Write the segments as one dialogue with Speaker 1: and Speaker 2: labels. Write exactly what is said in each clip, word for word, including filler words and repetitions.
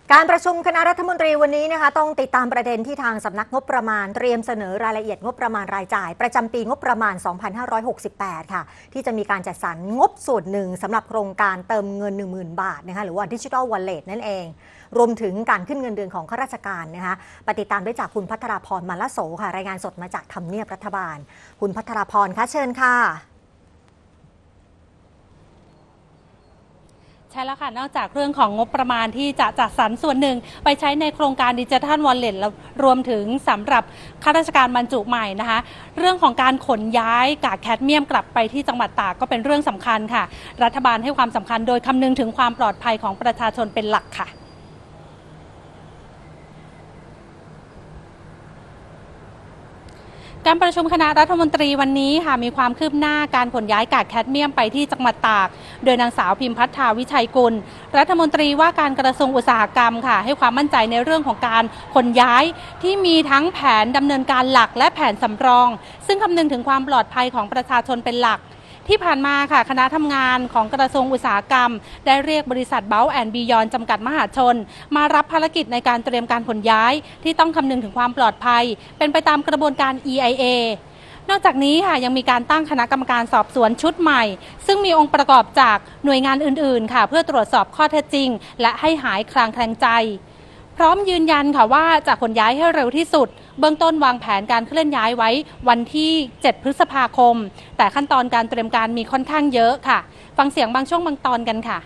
Speaker 1: การประชุมคณะรัฐมนตรีวันนี้นะคะต้องติดตามประเด็นที่ทางสำนักงบประมาณเตรียมเสนอรายละเอียดงบประมาณรายจ่ายประจำปีงบประมาณ สองพันห้าร้อยหกสิบแปด ค่ะที่จะมีการจัดสรรงบส่วนหนึ่งสำหรับโครงการเติมเงิน หนึ่งหมื่น บาทนะคะหรือว่า Digital Wallet นั่นเองรวมถึงการขึ้นเงินเดือนของข้าราชการนะคะไปติดตามได้จากคุณภัทราพร มาละโสค่ะรายงานสดมาจากทำเนียบรัฐบาลคุณภัทราพรคะเชิญค่ะ
Speaker 2: ใช่แล้วค่ะนอกจากเรื่องของงบประมาณที่จะจัดสรรส่วนหนึ่งไปใช้ในโครงการดิจิทัลวอลเล็ตรวมถึงสำหรับข้าราชการบรรจุใหม่นะคะเรื่องของการขนย้ายกากแคดเมียมกลับไปที่จังหวัดตากก็เป็นเรื่องสำคัญค่ะรัฐบาลให้ความสำคัญโดยคำนึงถึงความปลอดภัยของประชาชนเป็นหลักค่ะการประชุมคณะรัฐมนตรีวันนี้ค่ะมีความคืบหน้าการขนย้ายกากแคดเมียมไปที่จังหวัดตากโดยนางสาวพิมพัฒนาวิชัยกุลรัฐมนตรีว่าการกระทรวงอุตสาหกรรมค่ะให้ความมั่นใจในเรื่องของการขนย้ายที่มีทั้งแผนดำเนินการหลักและแผนสำรองซึ่งคำนึงถึงความปลอดภัยของประชาชนเป็นหลักที่ผ่านมาค่ะคณะทำงานของกระทรวงอุตสาหกรรมได้เรียกบริษัทเบลแอนด์บียอนจำกัดมหาชนมารับภารกิจในการเตรียมการขนย้ายที่ต้องคำนึงถึงความปลอดภัยเป็นไปตามกระบวนการ อี ไอ เอ นอกจากนี้ค่ะยังมีการตั้งคณะกรรมการสอบสวนชุดใหม่ซึ่งมีองค์ประกอบจากหน่วยงานอื่นๆค่ะเพื่อตรวจสอบข้อเท็จจริงและให้หายคลางแคลงใจพร้อมยืนยันค่ะว่าจะขนย้ายให้เร็วที่สุดเบื้องต้นวางแผนการเคลื่อนย้ายไว้วันที่เจ็ดพฤษภาคมแต่ขั้นตอนการเตรียมการมีค่อนข้างเยอะค่ะฟังเสียงบางช่วงบางตอนกันค่ะ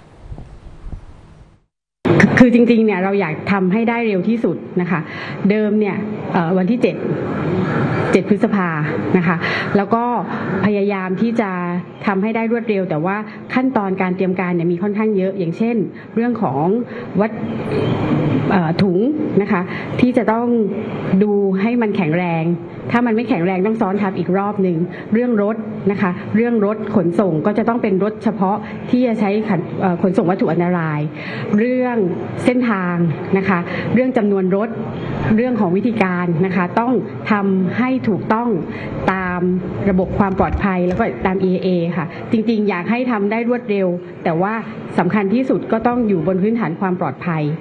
Speaker 3: คือจริงๆเนี่ยเราอยากทำให้ได้เร็วที่สุดนะคะเดิมเนี่ยวันที่เจ็ด เจ็ดพฤษภานะคะแล้วก็พยายามที่จะทำให้ได้รวดเร็วแต่ว่าขั้นตอนการเตรียมการเนี่ยมีค่อนข้างเยอะอย่างเช่นเรื่องของวัดถุงนะคะที่จะต้องดูให้มันแข็งแรงถ้ามันไม่แข็งแรงต้องซ้อนทับอีกรอบหนึ่งเรื่องรถนะคะเรื่องรถขนส่งก็จะต้องเป็นรถเฉพาะที่จะใช้ขนส่งวัตถุอันตรายเรื่องเส้นทางนะคะเรื่องจำนวนรถเรื่องของวิธีการนะคะต้องทำให้ถูกต้องตามระบบความปลอดภัยแล้วก็ตาม อี ไอ เอ ค่ะจริงๆอยากให้ทำได้รวดเร็วแต่ว่าสำคัญที่สุดก็ต้องอยู่บนพื้นฐานความปลอดภัย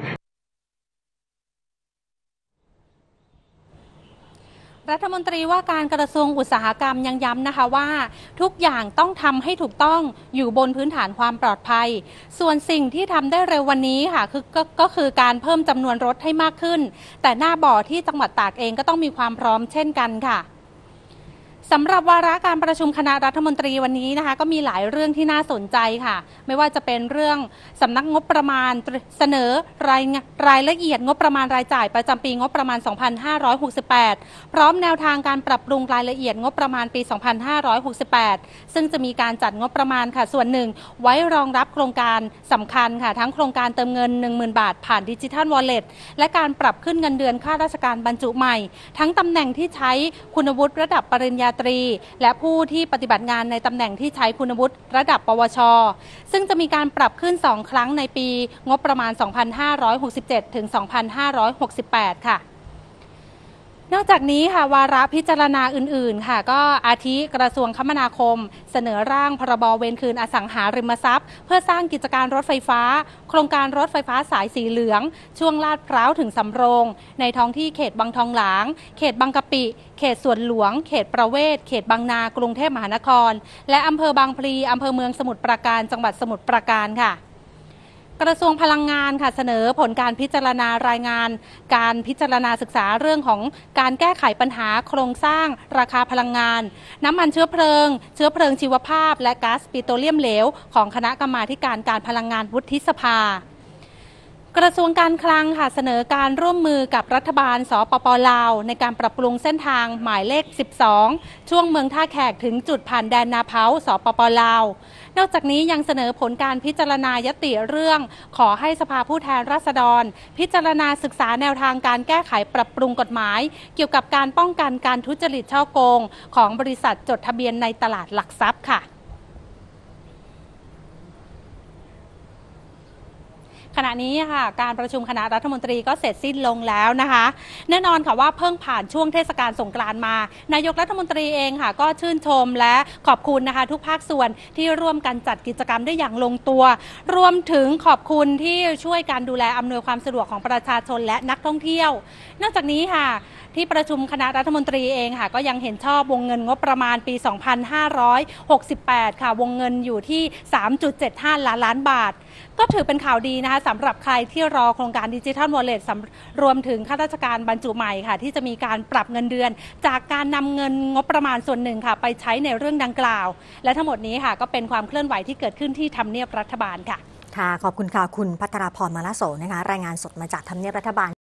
Speaker 2: รัฐมนตรีว่าการกระทรวงอุตสาหกรรมยังย้ำนะคะว่าทุกอย่างต้องทำให้ถูกต้องอยู่บนพื้นฐานความปลอดภัยส่วนสิ่งที่ทำได้เร็ววันนี้ค่ะคือ ก, ก็คือการเพิ่มจำนวนรถให้มากขึ้นแต่หน้าบ่อที่จังหวัดตากเองก็ต้องมีความพร้อมเช่นกันค่ะสำหรับวาระการประชุมคณะรัฐมนตรีวันนี้นะคะก็มีหลายเรื่องที่น่าสนใจค่ะไม่ว่าจะเป็นเรื่องสำนักงบประมาณเสนอรายรายละเอียดงบประมาณรายจ่ายประจำปีงบประมาณ สองพันห้าร้อยหกสิบแปด พร้อมแนวทางการปรับปรุงรายละเอียดงบประมาณปี สองพันห้าร้อยหกสิบแปด ซึ่งจะมีการจัดงบประมาณค่ะส่วนหนึ่งไว้รองรับโครงการสำคัญค่ะทั้งโครงการเติมเงิน หนึ่งหมื่น บาทผ่านดิจิทัลวอลเล็ตและการปรับขึ้นเงินเดือนข้าราชการบรรจุใหม่ทั้งตำแหน่งที่ใช้คุณวุฒิระดับปริญญาตรีและผู้ที่ปฏิบัติงานในตำแหน่งที่ใช้คุณวุฒิระดับปวชซึ่งจะมีการปรับขึ้นสองครั้งในปีงบประมาณ สองพันห้าร้อยหกสิบเจ็ด ถึง สองพันห้าร้อยหกสิบแปด ค่ะนอกจากนี้ค่ะวาระพิจารณาอื่นๆค่ะก็อาทิกระทรวงคมนาคมเสนอร่างพรบเวรคืนอสังหาริมทรัพย์เพื่อสร้างกิจการรถไฟฟ้าโครงการรถไฟฟ้าสายสีเหลืองช่วงลาดพร้าวถึงสำโรงในท้องที่เขตบางทองหลางเขตบางกะปิเขตสวนหลวงเขตประเวศเขตบางนากรุงเทพมหานครและอำเภอบางพลีอำเภอเมืองสมุทรปราการจังหวัดสมุทรปราการค่ะกระทรวงพลังงานค่ะเสนอผลการพิจารณารายงานการพิจารณาศึกษาเรื่องของการแก้ไขปัญหาโครงสร้างราคาพลังงานน้ำมันเชื้อเพลิงเชื้อเพลิงชีวภาพและก๊าซปิโตรเลียมเหลวของคณะกรรมาธิการการพลังงานวุฒิสภากระทรวงการคลังค่ะเสนอการร่วมมือกับรัฐบาลสปป.ลาวในการปรับปรุงเส้นทางหมายเลขสิบสองช่วงเมืองท่าแขกถึงจุดผ่านแดนนาเผาสปป.ลาวนอกจากนี้ยังเสนอผลการพิจารณายติเรื่องขอให้สภาผู้แทนราษฎรพิจารณาศึกษาแนวทางการแก้ไขปรับปรุงกฎหมายเกี่ยวกับการป้องกันการทุจริตฉ้อโกงของบริษัทจดทะเบียนในตลาดหลักทรัพย์ค่ะขณะนี้ค่ะการประชุมคณะรัฐมนตรีก็เสร็จสิ้นลงแล้วนะคะ แน่นอนค่ะว่าเพิ่งผ่านช่วงเทศกาลสงกรานต์มานายกรัฐมนตรีเองค่ะก็ชื่นชมและขอบคุณนะคะทุกภาคส่วนที่ร่วมกันจัดกิจกรรมได้อย่างลงตัว รวมถึงขอบคุณที่ช่วยการดูแลอำนวยความสะดวกของประชาชนและนักท่องเที่ยวนอกจากนี้ค่ะที่ประชุมคณะรัฐมนตรีเองค่ะก็ยังเห็นชอบวงเงินงบประมาณปี สองพันห้าร้อยหกสิบแปด ค่ะวงเงินอยู่ที่ สามจุดเจ็ดห้า ล้านล้านบาทก็ถือเป็นข่าวดีนะคะสำหรับใครที่รอโครงการดิจิทัลวอลเล็ตรวมถึงข้าราชการบรรจุใหม่ค่ะที่จะมีการปรับเงินเดือน จากการนำเงินงบประมาณส่วนหนึ่งค่ะไปใช้ในเรื่องดังกล่าวและทั้งหมดนี้ค่ะก็เป็นความเคลื่อนไหวที่เกิดขึ้นที่ทำเนียบรัฐบาลค่ะ
Speaker 1: ค่ะขอบคุณค่ะคุณภัทราพรมาลโสนะคะรายงานสดมาจากทำเนียบรัฐบาล